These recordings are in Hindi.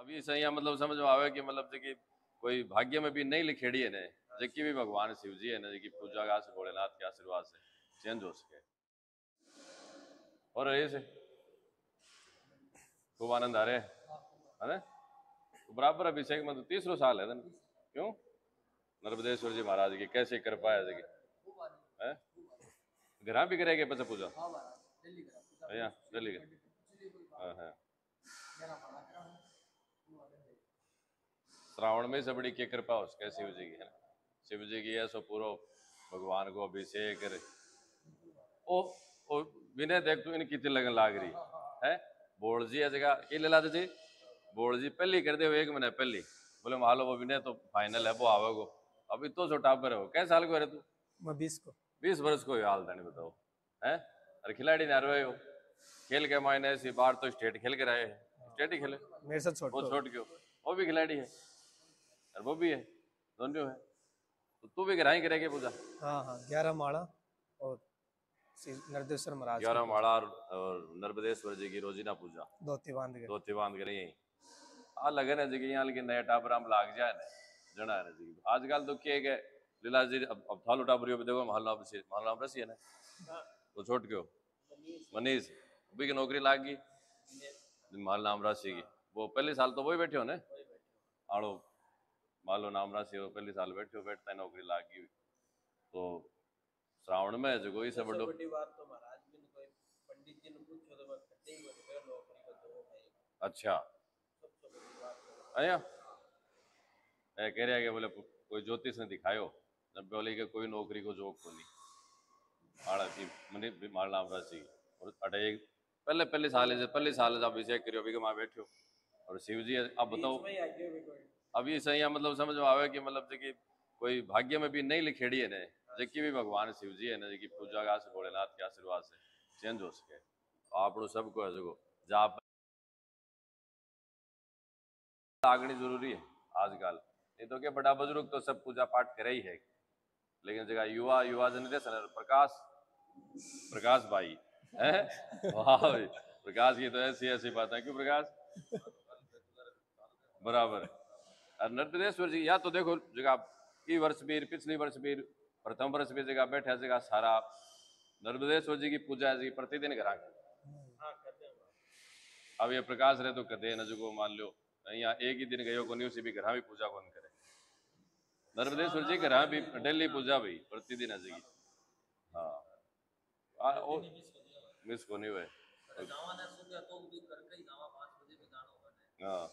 अभी सही मतलब समझ में आवे कि मतलब कि कोई भाग्य में भी नहीं लिखेड़ी है ने जबकि भी भगवान शिव जी है ना जी पूजा का भोलेनाथ के आशीर्वाद से चेंज हो सके और ऐसे खूब आनंद आ रहे है ना तो बराबर अभिषेक मतलब 30 साल है ना क्यों नर्मदेश्वर जी महाराज की कैसे कृपा है जी है घर भी करेंगे पचा पूजा भैया दिल्ली हाँ हाँ श्रावण में से बड़ी क्या कृपा हो सके शिव जी की है शिव जी की है सो पूरा भगवान को अभिषेक करे ओ विनय देख तू इनकी लगन लाग रही है बोल जी है जगह की ले लाते जी बोल जी पहली कर दे एक महीने पहली बोले मान लो वो विनय तो फाइनल है वो आवेगो अभी तो छोटा पर हो कै साल को है तू मैं 20 को 20 वर्ष को हाल था नहीं बताओ है अरे खिलाड़ी ना रहे हो खेल के मायने ऐसी बार तो स्टेट खेल के रहे स्टेट ही खेले मेरे से छोटे वो छोट क्यों वो भी खिलाड़ी है और वो भी है दोनों है तो तू भी ग्राही करेगी पूजा हाँ हाँ 11 माला और नर्मदेश्वर महाराज 11 माला और नर्मदेश्वर जी की रोजीना पूजा धोती बांध के यही आ लगन है जी यहाँ लेकिन नया टाबर हम लाग जाए ना जना है जी आजकल तो क्या है लीला जी अब थालू टाबरियो पे देखो महल नाम रसी है ना तो छोट क्यों मनीष अभी की नौकरी लाग गई महल नाम राशि की वो पहले साल तो वही बैठे हो ना आड़ो मालो नाम राशि हो पहले साल बैठे हो बैठता है नौकरी लाग गई तो श्रावण में जो कोई से बड़ो बड़ी बात तो महाराज बिन कोई पंडित जी ने पूछो तो बस कटे ही बोले नौकरी को दो भाई अच्छा सबसे बड़ी बात आया मैं कह रहा है कि बोले कोई ज्योतिष ने दिखायो जब बोले कि कोई नौकरी को जोक को नहीं आड़ा की मनी मार नाम राशि और अटे एक पहले साल जब अभिषेक करियो अभी के वहां बैठो और शिव जी अब बताओ अभी सही मतलब समझ में आवे कि मतलब कि कोई भाग्य में भी नहीं लिखेड़ी है ने जबकि भी भगवान शिव जी है ना जी पूजा का भोलेनाथ के आशीर्वाद से चेंज हो सके आप सबको है जो जाप आगनी जरूरी है आजकल नहीं तो क्या बड़ा बुजुर्ग तो सब पूजा पाठ करे ही है लेकिन जगह युवा जनरेशन प्रकाश भाई है वाह भाई प्रकाश की तो ऐसी बात है क्यों प्रकाश बराबर और नर्मदेश्वर जी या तो देखो जगह ई वर्ष भी पिछली वर्ष भी प्रथम वर्ष भी जगह बैठा जगह सारा नर्मदेश्वर जी की पूजा जी प्रतिदिन करा अब ये प्रकाश रहे तो कदे न जो मान लो यहाँ एक ही दिन गयो को नहीं उसी भी घर भी पूजा कौन करे नर्मदेश्वर जी घर भी डेली पूजा भाई प्रतिदिन है जी हाँ मिस को नहीं हुए हाँ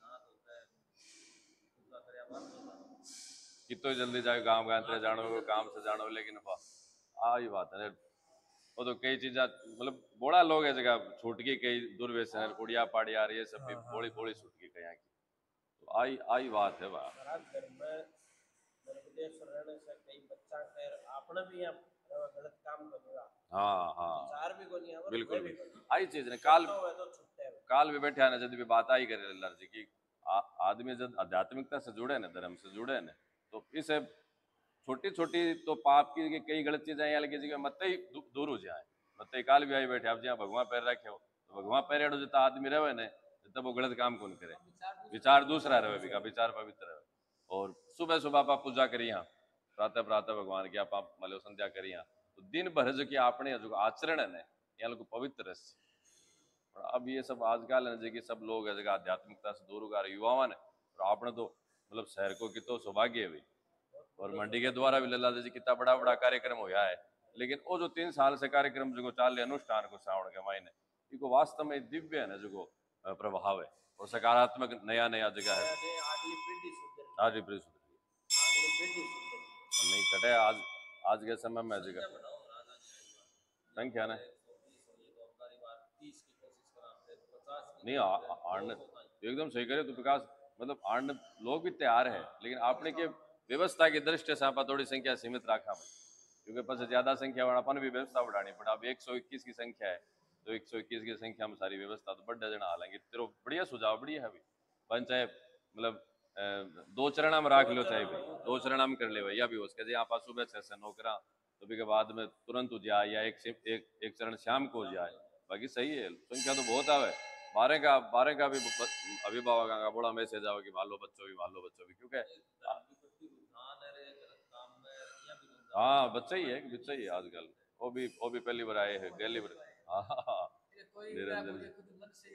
कितो जल्दी जाए गांव गांव जानो काम से जानो लेकिन ही बात है वो तो कई चीजा मतलब बड़ा लोग है जगह छूट गई कई दुर्व्यसन कुड़िया पाड़ी आ रही है सब बोली बोली छूट गई कहीं की तो आई बात है घर में नर्मदेश्वर रहने से कई बच्चा खैर आपने भी यहाँ गलत काम करेगा हाँ भी कोनी है बिल्कुल आई चीज ने काल भी बैठे ना जब भी बात आई करे लल्ला जी की आदमी जब आध्यात्मिकता से जुड़े ना धर्म से जुड़े ना तो इसे छोटी छोटी तो पाप की कई गलत चीजें यहाँ लगी जगह मत ही दूर हो जाए मत काल भी आई बैठे आप जहाँ भगवान पैर रखे हो तो भगवान पैर जो आदमी रहे ना तब वो गलत काम कौन करे विचार दूसरा रहे भी का विचार पवित्र रहे और सुबह सुबह आप पूजा करी यहाँ प्रातः प्रातः भगवान की आप मतलब संध्या करी यहाँ तो दिन भर जो कि आपने जो आचरण है ना यहाँ लोग पवित्र और अब ये सब आजकल है जो कि सब लोग है जगह आध्यात्मिकता से दूर उगा रहे युवा ने और आपने तो मतलब शहर को कितो सौभाग्य है भाई और मंडी के द्वारा भी लल्ला जी कितना बड़ा बड़ा कार्यक्रम होया है लेकिन वो जो 3 साल से कार्यक्रम जो चाल अनुष्ठान को श्रावण के महीने इको वास्तव में दिव्य है ना जो प्रभाव है और सकारात्मक नया नया जगह है आज भी नहीं कटे आज के समय में जगह संख्या ना नहीं आड़ने एकदम सही करे तो विकास मतलब आड़ने लोग भी तैयार है लेकिन आपने के व्यवस्था की दृष्टि से आप थोड़ी संख्या सीमित रखा क्योंकि पास ज्यादा संख्या वाला अपन भी व्यवस्था बढ़ानी पड़ा अब 121 की संख्या है तो 121 की संख्या में सारी व्यवस्था तो बढ़ जना हालांकि तेरो बढ़िया सुझाव बढ़िया है अभी बन चाहे मतलब 2 चरण में रख लो चाहे भाई 2 चरण में कर ले भैया भी हो सके आप सुबह 6 से 9 करा तो भी के बाद में तुरंत हो जाए या एक चरण शाम को हो जाए बाकी सही है संख्या तो बहुत आवे बारह का भी अभिभावक का बड़ा मैसेज आओ कि भालो बच्चों भी क्योंकि हाँ बच्चा ही है आजकल वो भी पहली बार आए हैं पहली बार हाँ निरंजन जी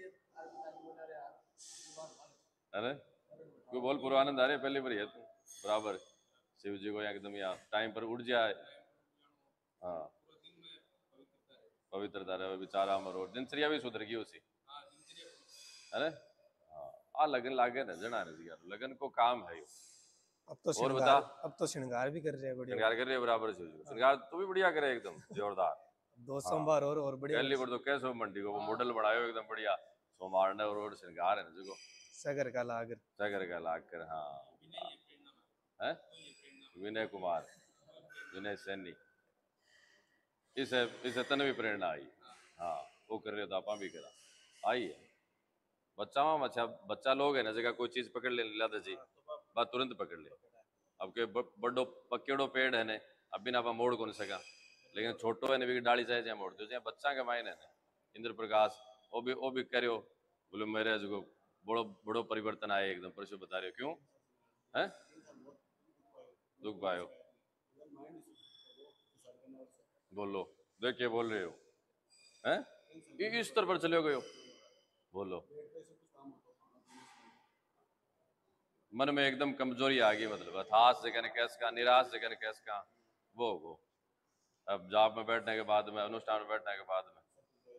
अरे कोई बोल पूर्वानंद आ रहे पहली बार है तू बराबर शिव जी को एकदम यहाँ टाइम पर उठ जाए हाँ पवित्रता रहे बेचारा अमर और दिनचर्या भी सुधर गई उसी अरे हाँ आ लगन लागे न जना नहीं यार लगन को काम है यो अब तो और बता श्रृंगार भी कर रहे हैं बढ़िया। श्रृंगार कर रहे हैं बराबर से श्रृंगार तो भी बढ़िया करे एकदम जोरदार 2 सोमवार और बढ़िया पहली बार तो कैसे मंडी को वो मॉडल बनायो एकदम बढ़िया सोमवार ने और श्रृंगार है ना जो सगर का लाग कर हाँ है विनय कुमार विनय सैनी इसे तन्वी प्रेरणा आई हाँ वो कर रहे तो आप भी करा आई है बच्चा लोग है ना जगह कोई चीज पकड़ ले लादा जी बात तुरंत पकड़ ले अब के बड़ो पकेड़ो पेड़ है ने अब बिना आप मोड़ कौन सका लेकिन छोटो है ने डाली चाहे मोड़ दो बच्चा के मायने ने इंद्र प्रकाश वो भी करो बोले मेरे जो बड़ो बड़ो परिवर्तन आए एकदम परसों बता रहे हो क्यों है दुख पायो बोलो देखिए बोल रहे हो हैं इस स्तर पर चले गए हो बोलो मन में एकदम कमजोरी आ गई मतलब हताश जगह कैस का निराश जगह कैस का वो अब जॉब में बैठने के बाद में अनुष्ठान में बैठने के बाद में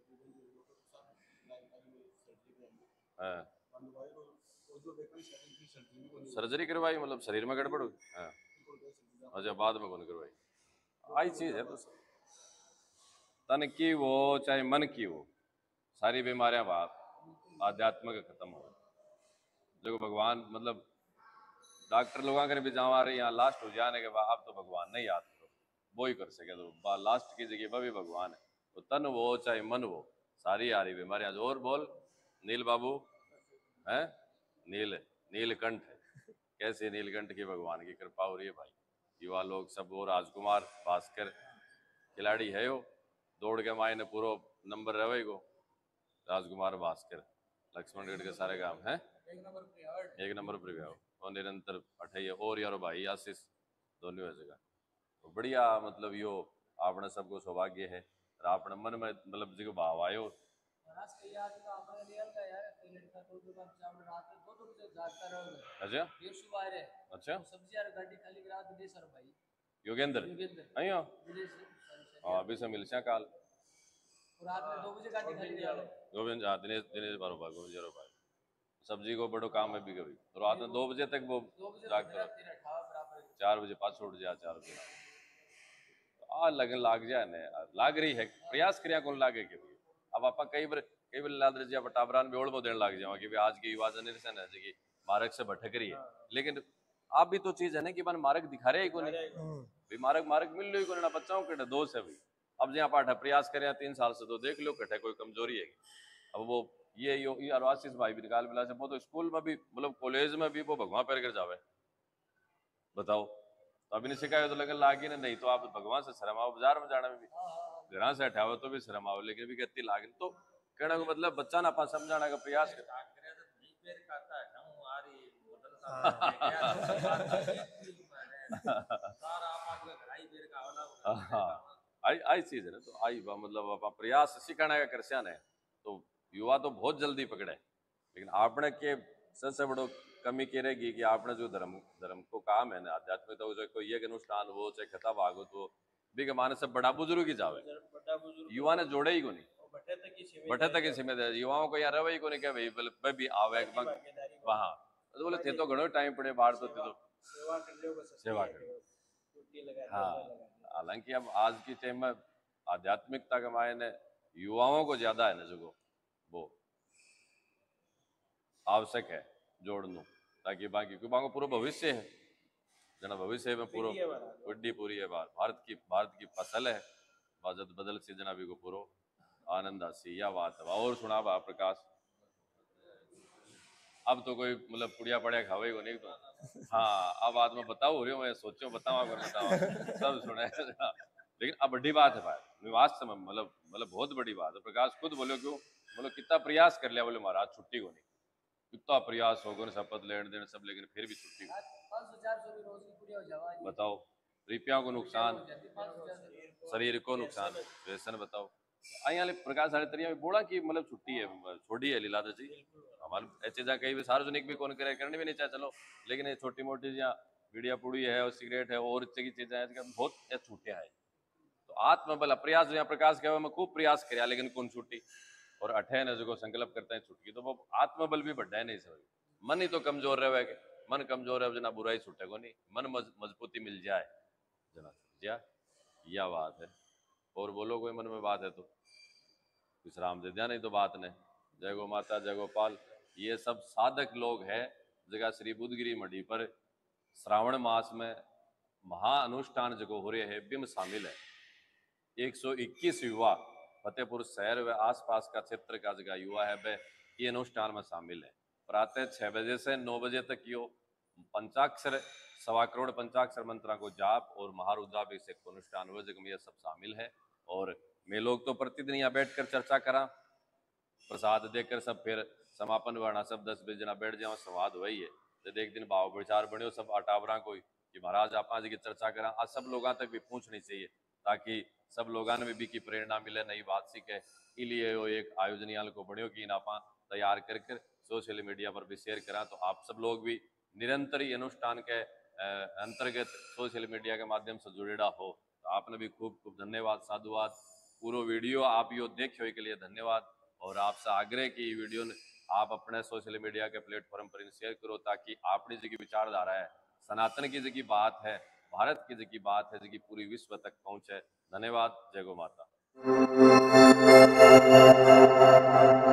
सर्जरी करवाई मतलब शरीर में गड़बड़ हुई अच्छा बाद में कौन करवाई आई चीज है बस तन की वो चाहे मन की वो सारी बीमारियां बात आध्यात्म का खत्म हो देखो भगवान मतलब डॉक्टर लोग अगर भी जहाँ रहे यहाँ लास्ट हो जाने के बाद अब तो भगवान नहीं याद करो वो ही कर सके तो लास्ट की जगह पर भी भगवान है तो तन वो चाहे मन वो सारी आ रही बीमारियां और बोल नील बाबू है नीलकंठ है कैसे नीलकंठ की भगवान की कृपा हो रही है भाई युवा लोग सब वो राजकुमार भास्कर खिलाड़ी है वो दौड़ के मायने पूरा नंबर रहे को राजकुमार भास्कर लक्ष्मणगढ़ के सारे काम है एक नंबर पर गया और निरंतर अठाई और यारो भाई आशीष दोनों जगह तो बढ़िया मतलब यो आपने सबको सौभाग्य है और आपने मन में मतलब जो भाव आयो अच्छा अच्छा योगेंद्र अयो हाँ अभी से मिलचा काल गोविंद हाँ दिनेश बरोबर गोविंद जरो भाई सब्जी को बड़ो काम है भी कभी तो रात में 2 बजे तक वो जागते 4 बजे पास उठ जा 4 बजे आ लगन लाग जाए ने लाग रही है प्रयास क्रिया कौन लागे के अब आप कई बार लाद रजिया बटाबरान बेड़ में देने लग जाओ कि आज की युवा जनरेशन है जी मार्ग से भटक रही है लेकिन आप भी तो चीज है ना कि मन मार्ग दिखा रहे ही को नहीं मार्ग मिल रही को ना बच्चाओं के दोष है भाई अब जहाँ पाठ प्रयास करें 3 साल से तो देख लो कटे कोई कमजोरी है अब वो ये आशीष भाई भी निकाल मिला से वो तो स्कूल में भी मतलब कॉलेज में भी वो भगवान पैर कर जावे बताओ तो अभी नहीं सिखाया तो लगन लागी नहीं तो आप भगवान से शर्म आओ बाजार में जाने में भी घर से हटाओ तो भी शर्म आओ लेकिन भी कहती लागे तो कहने को मतलब बच्चा ना अपन समझाने का प्रयास आई चीज है ना तो आई मतलब आप प्रयास सिखाने का करसियान है तो युवा तो बहुत जल्दी पकड़े लेकिन आपने के सबसे बड़ो कमी के रहेगी कि आपने जो धर्म को काम है ना आध्यात्मिकता तो जो कोई एक अनुष्ठान हो चाहे कथा भागवत हो भी के माने सब बड़ा बुजुर्ग ही जावे युवा ने जोड़े ही को नहीं बटे तक ही सीमित है युवाओं को यहाँ रवे ही को नहीं क्या भाई भी आवे वहाँ तो बोले थे तो घणो टाइम पड़े बाहर तो थे तो सेवा कर हाँ हालांकि अब आज की टाइम में आध्यात्मिकता के मायने युवाओं को ज्यादा है ना जो वो आवश्यक है जोड़ना ताकि बाकी को पूरा भविष्य है जना भविष्य में पूरा वड्डी पूरी है भारत की फसल है बाजत बदल से जना भी को पूरा आनंद आसी या बात है और सुना बा प्रकाश अब तो कोई मतलब पुड़िया पड़िया खावे को नहीं तो हाँ अब आज मैं बताऊँ रही हूँ मैं सोचो बताऊँ अगर बताऊँ सब सुने लेकिन अब बड़ी बात है भाई वास्तव में मतलब बहुत बड़ी बात है प्रकाश खुद बोलो क्यों बोलो कितना प्रयास कर लिया, बोले महाराज छुट्टी को नहीं, कितना प्रयास हो गए शपथ लेन देन सब, लेकिन फिर भी छुट्टी को बताओ, रुपया को नुकसान, शरीर को नुकसान, व्यसन बताओ। आई वाले प्रकार सारे तरिया में बोला कि मतलब छुट्टी है, छोड़ी है लीला जी हमारे ऐसी चीजा कहीं भी सार्वजनिक भी कौन करे, करनी भी नहीं चाहे चलो, लेकिन ये छोटी मोटी या मीडिया पुड़ी है और सिगरेट है और इतनी चीजें हैं बहुत छूटे है। तो आत्मबल अप्रयास जो प्रकाश कहे मैं खूब प्रयास कराया लेकिन कौन छुट्टी, और अठे ने जो संकल्प करते हैं छुटकी, तो वो आत्मबल भी बढ़ा है नहीं समझ, मन ही तो कमजोर रहे, मन कमजोर है जना बुराई छूटे को नहीं, मन मजबूती मिल जाए जना छूट जाए, यह बात है। और बोलो कोई मन में बात है तो विश्राम दे दिया, नहीं तो बात नहीं। जय गो माता जय गोपाल, ये सब साधक लोग हैं जगह श्री बुद्धगिरी मढ़ी पर श्रावण मास में महाअनुष्ठान जगह हो रहे हैं, बिम शामिल है। 121 युवा फतेहपुर शहर व आसपास का क्षेत्र का जगह युवा है वह ये अनुष्ठान में शामिल है। प्रातः 6 बजे से 9 बजे तक यो पंचाक्षर 1.25 करोड़ पंचाक्षर मंत्रा को जाप और महारुद्राभिषेक को अनुष्ठान हुए जगह में ये सब शामिल है। और मैं लोग तो प्रतिदिन यहाँ बैठकर चर्चा करा, प्रसाद देकर सब फिर समापन बना, सब 10 बजे जना बैठ जाओ, संवाद वही है। जब एक दिन भाव विचार बनो सब अटावरा कोई कि महाराज आप आज की चर्चा करा, आज सब लोगों तक भी पहुंचनी चाहिए ताकि सब लोगों ने भी की प्रेरणा मिले, नई बात सीखे। इसलिए वो एक आयोजन याल को बनियो कि आप तैयार कर सोशल मीडिया पर भी शेयर करा, तो आप सब लोग भी निरंतर ही अनुष्ठान के अंतर्गत सोशल मीडिया के माध्यम से जुड़ेड़ा हो। तो आपने भी खूब खूब धन्यवाद, साधुवाद। पूरा वीडियो आप यो देखियो के लिए धन्यवाद, और आपसे आग्रह की वीडियो आप अपने सोशल मीडिया के प्लेटफॉर्म पर शेयर करो ताकि अपनी जी की विचारधारा है, सनातन की जी की बात है, भारत की जी की बात है, जी की पूरी विश्व तक पहुंचे। धन्यवाद। जय गो माता।